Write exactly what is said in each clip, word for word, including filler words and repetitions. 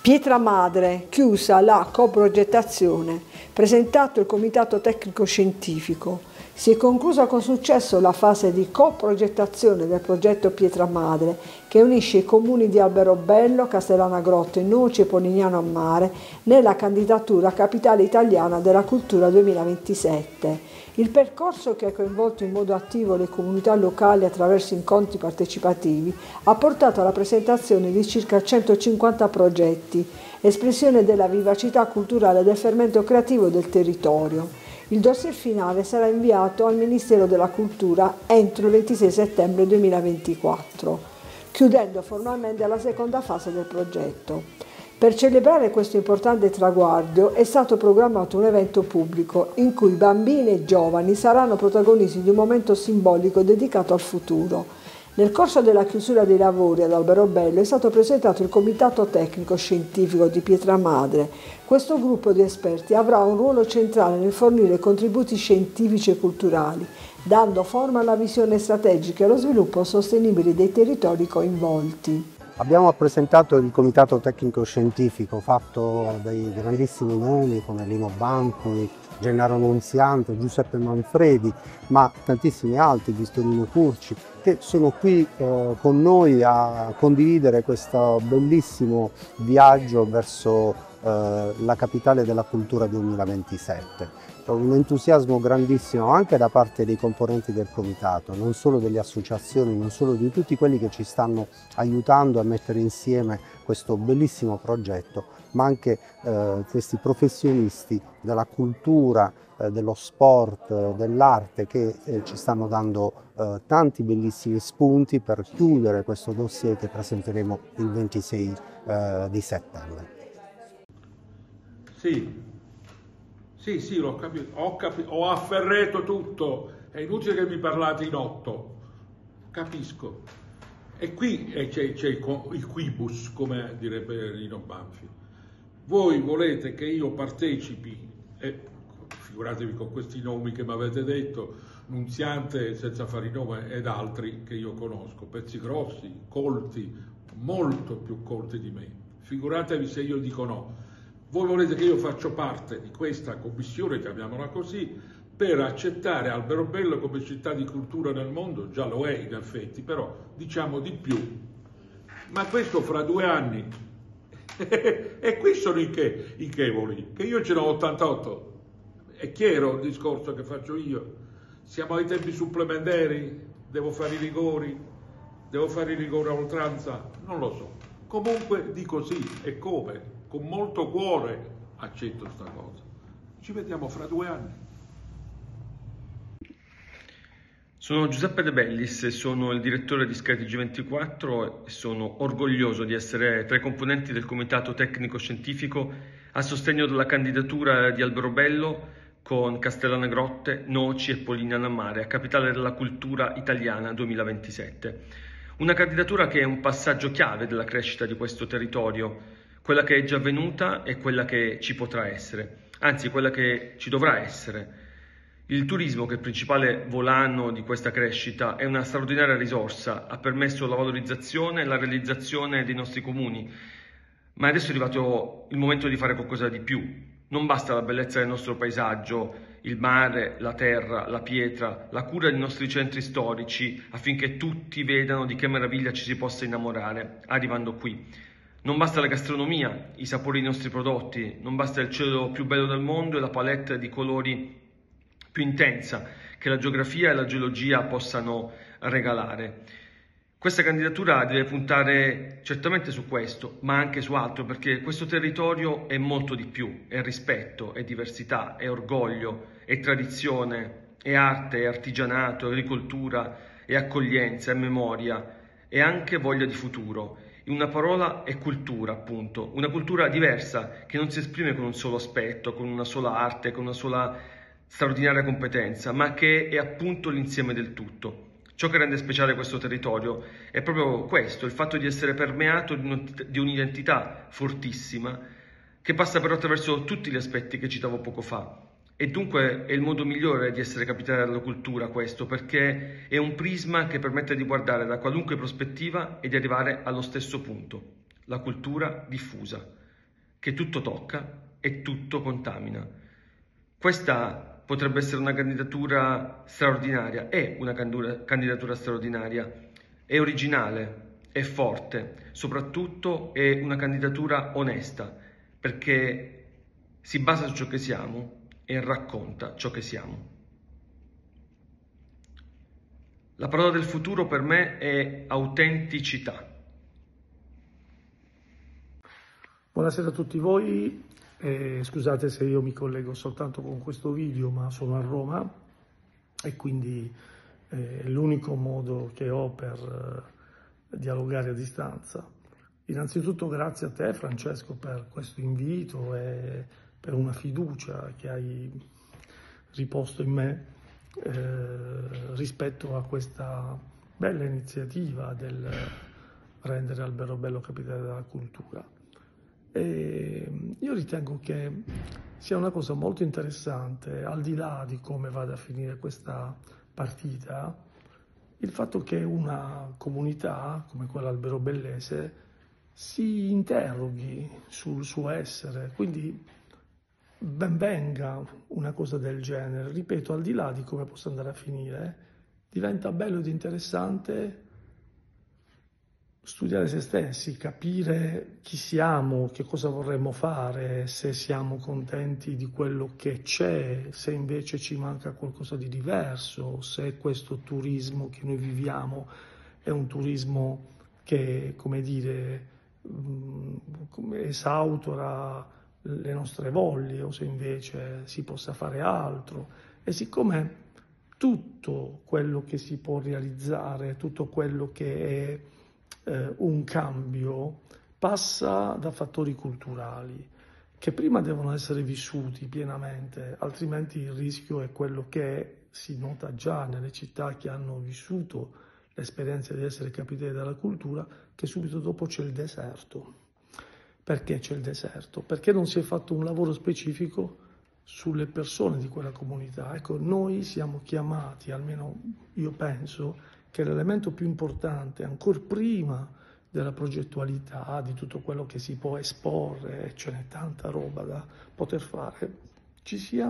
Pietra Madre, chiusa la coprogettazione, presentato il Comitato Tecnico Scientifico. Si è conclusa con successo la fase di coprogettazione del progetto Pietra Madre, che unisce i comuni di Alberobello, Castellanagrotte, Noci e Polignano a Mare nella candidatura Capitale Italiana della Cultura duemilaventisette. Il percorso, che ha coinvolto in modo attivo le comunità locali attraverso incontri partecipativi, ha portato alla presentazione di circa centocinquanta progetti, espressione della vivacità culturale e del fermento creativo del territorio. Il dossier finale sarà inviato al Ministero della Cultura entro il ventisei settembre duemilaventiquattro, chiudendo formalmente la seconda fase del progetto. Per celebrare questo importante traguardo è stato programmato un evento pubblico in cui bambini e giovani saranno protagonisti di un momento simbolico dedicato al futuro. Nel corso della chiusura dei lavori ad Alberobello è stato presentato il Comitato Tecnico Scientifico di Pietra Madre. Questo gruppo di esperti avrà un ruolo centrale nel fornire contributi scientifici e culturali, dando forma alla visione strategica e allo sviluppo sostenibile dei territori coinvolti. Abbiamo presentato il Comitato Tecnico Scientifico fatto dai grandissimi nomi come Lino Banfi, Gennaro Nunziante, Giuseppe Manfredi, ma tantissimi altri, Vistorino Curci, che sono qui eh, con noi a condividere questo bellissimo viaggio verso eh, la Capitale della Cultura duemilaventisette. Un entusiasmo grandissimo anche da parte dei componenti del comitato, non solo delle associazioni, non solo di tutti quelli che ci stanno aiutando a mettere insieme questo bellissimo progetto, ma anche eh, questi professionisti della cultura, eh, dello sport, eh, dell'arte che eh, ci stanno dando eh, tanti bellissimi spunti per chiudere questo dossier che presenteremo il ventisei eh, di settembre. Sì. Sì, sì, l'ho capito, ho, capi ho afferrato tutto, è inutile che mi parlate in otto, capisco. E qui c'è il, il quibus, come direbbe Lino Banfi. Voi volete che io partecipi, e figuratevi con questi nomi che mi avete detto, Nunziante senza fare i nomi ed altri che io conosco, pezzi grossi, colti, molto più colti di me. Figuratevi se io dico no. Voi volete che io faccia parte di questa commissione, chiamiamola così, per accettare Alberobello come città di cultura nel mondo, già lo è in effetti, però diciamo di più. Ma questo fra due anni, e qui sono i, che, i chevoli, che io ce n'ho ottantotto, è chiaro il discorso che faccio io, siamo ai tempi supplementari, devo fare i rigori, devo fare i rigori a oltranza, non lo so. Comunque dico sì, e come? Con molto cuore accetto sta cosa. Ci vediamo fra due anni. Sono Giuseppe De Bellis, sono il direttore di Sky T G ventiquattro e sono orgoglioso di essere tra i componenti del Comitato Tecnico Scientifico a sostegno della candidatura di Alberobello con Castellanagrotte, Noci e Polignano a Mare a Capitale della Cultura Italiana duemilaventisette. Una candidatura che è un passaggio chiave della crescita di questo territorio, quella che è già avvenuta e quella che ci potrà essere, anzi quella che ci dovrà essere. Il turismo, che è il principale volano di questa crescita, è una straordinaria risorsa, ha permesso la valorizzazione e la realizzazione dei nostri comuni, ma adesso è arrivato il momento di fare qualcosa di più. Non basta la bellezza del nostro paesaggio, il mare, la terra, la pietra, la cura dei nostri centri storici, affinché tutti vedano di che meraviglia ci si possa innamorare arrivando qui. Non basta la gastronomia, i sapori dei nostri prodotti, non basta il cielo più bello del mondo e la palette di colori più intensa che la geografia e la geologia possano regalare. Questa candidatura deve puntare certamente su questo, ma anche su altro, perché questo territorio è molto di più, è rispetto, è diversità, è orgoglio, è tradizione, è arte, è artigianato, è agricoltura, è accoglienza, è memoria, è anche voglia di futuro. In una parola è cultura, appunto, una cultura diversa che non si esprime con un solo aspetto, con una sola arte, con una sola straordinaria competenza, ma che è appunto l'insieme del tutto. Ciò che rende speciale questo territorio è proprio questo, il fatto di essere permeato di un'identità fortissima che passa però attraverso tutti gli aspetti che citavo poco fa. E dunque è il modo migliore di essere capitale della cultura questo, perché è un prisma che permette di guardare da qualunque prospettiva e di arrivare allo stesso punto, la cultura diffusa. che tutto tocca e tutto contamina. Questa potrebbe essere una candidatura straordinaria, è una candidatura straordinaria, è originale, è forte, soprattutto è una candidatura onesta, perché si basa su ciò che siamo e racconta ciò che siamo. La parola del futuro per me è autenticità. Buonasera a tutti voi, eh, scusate se io mi collego soltanto con questo video, ma sono a Roma e quindi eh, è l'unico modo che ho per eh, dialogare a distanza. Innanzitutto grazie a te Francesco per questo invito e per una fiducia che hai riposto in me eh, rispetto a questa bella iniziativa del rendere Alberobello capitale della cultura. E io ritengo che sia una cosa molto interessante, al di là di come vada a finire questa partita, il fatto che una comunità come quella alberobellese si interroghi sul suo essere, quindi ben venga una cosa del genere. Ripeto, al di là di come possa andare a finire, diventa bello ed interessante studiare se stessi, capire chi siamo, che cosa vorremmo fare, se siamo contenti di quello che c'è, se invece ci manca qualcosa di diverso, se questo turismo che noi viviamo è un turismo che, come dire, esautora le nostre voglie o se invece si possa fare altro. E siccome tutto quello che si può realizzare, tutto quello che è eh, un cambio passa da fattori culturali che prima devono essere vissuti pienamente, altrimenti il rischio è quello che si nota già nelle città che hanno vissuto l'esperienza di essere capitali della cultura, che subito dopo c'è il deserto. Perché c'è il deserto? Perché non si è fatto un lavoro specifico sulle persone di quella comunità. Ecco, noi siamo chiamati, almeno io penso, che l'elemento più importante, ancora prima della progettualità, di tutto quello che si può esporre, ce n'è tanta roba da poter fare, ci sia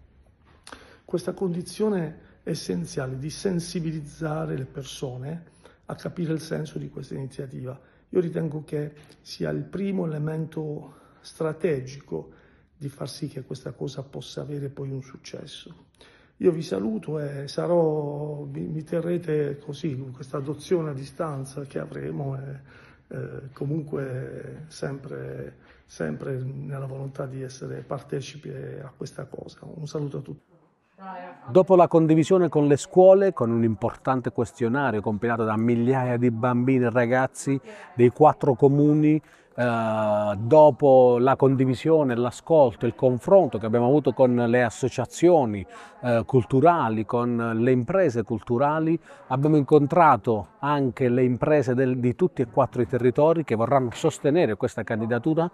questa condizione essenziale di sensibilizzare le persone a capire il senso di questa iniziativa. Io ritengo che sia il primo elemento strategico di far sì che questa cosa possa avere poi un successo. Io vi saluto e sarò, mi, mi terrete così, con questa adozione a distanza che avremo, e, eh, comunque sempre, sempre nella volontà di essere partecipe a questa cosa. Un saluto a tutti. Dopo la condivisione con le scuole, con un importante questionario compilato da migliaia di bambini e ragazzi dei quattro comuni, eh, dopo la condivisione, l'ascolto, il confronto che abbiamo avuto con le associazioni eh, culturali, con le imprese culturali, abbiamo incontrato anche le imprese del, di tutti e quattro i territori che vorranno sostenere questa candidatura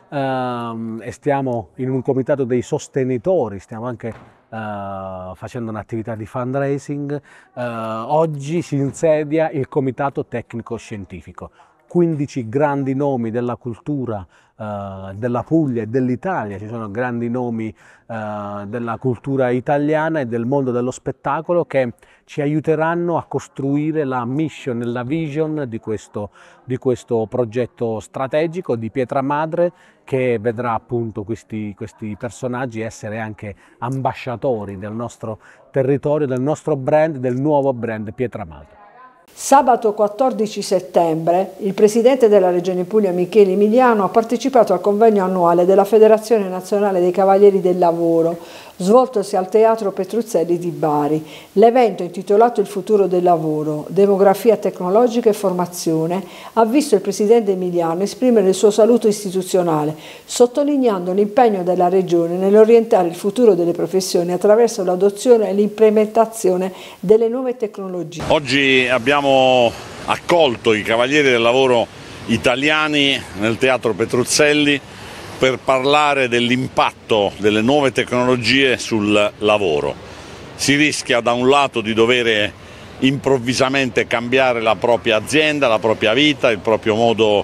eh, e stiamo in un comitato dei sostenitori, stiamo anche Uh, facendo un'attività di fundraising. Uh, oggi si insedia il Comitato Tecnico Scientifico, quindici grandi nomi della cultura uh, della Puglia e dell'Italia, ci sono grandi nomi uh, della cultura italiana e del mondo dello spettacolo che ci aiuteranno a costruire la mission e la vision di questo, di questo progetto strategico di pietra madre, che vedrà appunto questi, questi personaggi essere anche ambasciatori del nostro territorio, del nostro brand, del nuovo brand Pietra Madre. Sabato quattordici settembre il presidente della Regione Puglia Michele Emiliano ha partecipato al convegno annuale della Federazione Nazionale dei Cavalieri del Lavoro, svoltosi al Teatro Petruzzelli di Bari. L'evento, intitolato Il futuro del lavoro, demografia tecnologica e formazione, ha visto il presidente Emiliano esprimere il suo saluto istituzionale, sottolineando l'impegno della Regione nell'orientare il futuro delle professioni attraverso l'adozione e l'implementazione delle nuove tecnologie. Oggi abbiamo accolto i Cavalieri del Lavoro italiani nel Teatro Petruzzelli per parlare dell'impatto delle nuove tecnologie sul lavoro. Si rischia da un lato di dover improvvisamente cambiare la propria azienda, la propria vita, il proprio modo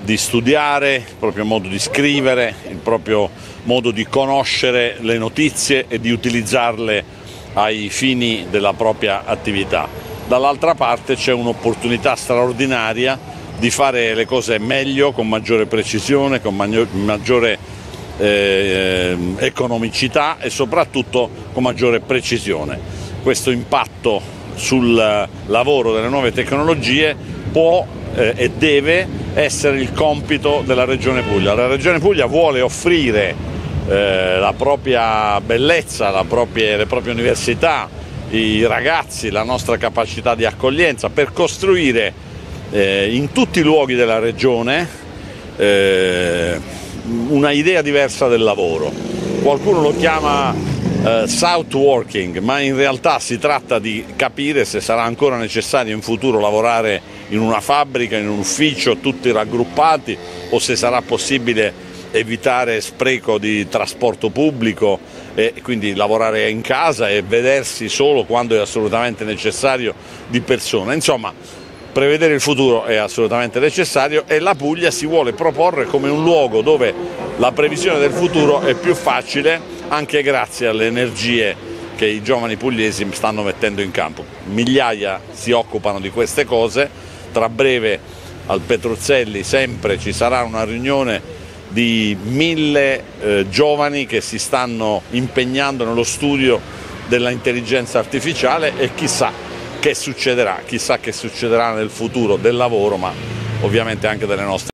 di studiare, il proprio modo di scrivere, il proprio modo di conoscere le notizie e di utilizzarle ai fini della propria attività. Dall'altra parte c'è un'opportunità straordinaria di fare le cose meglio, con maggiore precisione, con maggiore eh, economicità e soprattutto con maggiore precisione. Questo impatto sul lavoro delle nuove tecnologie può eh, e deve essere il compito della Regione Puglia. La Regione Puglia vuole offrire eh, la propria bellezza, la propria, le proprie università, i ragazzi, la nostra capacità di accoglienza per costruire eh, in tutti i luoghi della Regione eh, una idea diversa del lavoro. Qualcuno lo chiama Uh, South Working, ma in realtà si tratta di capire se sarà ancora necessario in futuro lavorare in una fabbrica, in un ufficio, tutti raggruppati, o se sarà possibile evitare spreco di trasporto pubblico e quindi lavorare in casa e vedersi solo quando è assolutamente necessario di persona. Insomma, prevedere il futuro è assolutamente necessario e la Puglia si vuole proporre come un luogo dove la previsione del futuro è più facile, anche grazie alle energie che i giovani pugliesi stanno mettendo in campo. Migliaia si occupano di queste cose, tra breve al Petruzzelli sempre ci sarà una riunione di mille eh, giovani che si stanno impegnando nello studio della intelligenza artificiale e chissà che succederà, chissà che succederà nel futuro del lavoro, ma ovviamente anche delle nostre